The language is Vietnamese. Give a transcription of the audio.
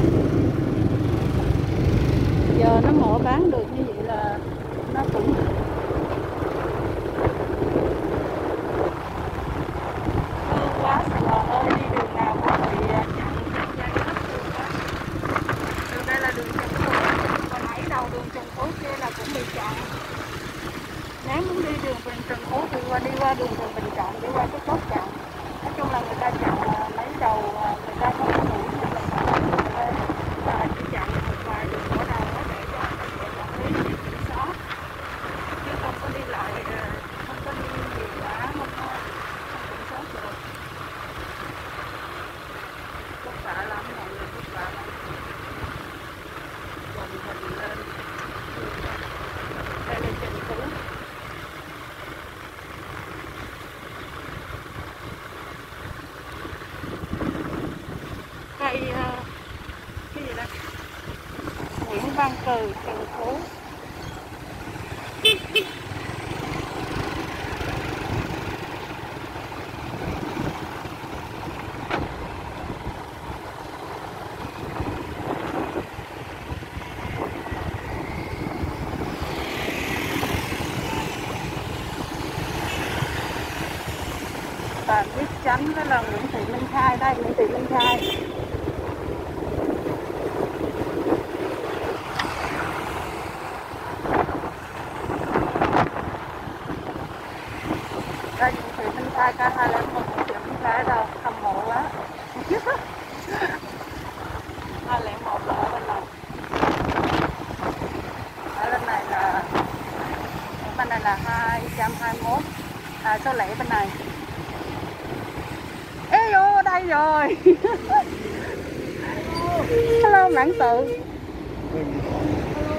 Giờ nó mở bán được như vậy là nó cũng thương quá. Sài Gòn ơi, đi đường nào cũng bị chặn dây hết luôn á. Đường đây là đường Trần Phú, còn nãy đầu đường Trần Phú kia là cũng bị chặn. Nếu muốn đi đường Trần Phú thì đi qua đường Trần Bình Trọng, đi qua cái chốt chặn. Nói chung là người ta chặn mấy đầu, người ta không có mũi nên là chỉ chặn một vài đường mở đầu đó để cho quản lý kiểm soát, chứ không có đi lại, không có đi nhiều quá, không kiểm soát được. Vất vả lắm mọi người, vất vả lắm. Còn mình lên đây là Trần Phú. Cây cái gì đây? Nguyễn Văn Cừ, Trần Phú. Bạn biết chắn đó là Nguyễn Thị Minh Khai đây, Nguyễn Thị Minh Khai. Đây Nguyễn Thị Minh Khai K201, Nguyễn Thị Minh Khai đâu, hâm mộ quá. 201 là ở bên này. Ở bên này là 221. Số lẻ bên này. Ê vô đây rồi. Hello Mãn Tự.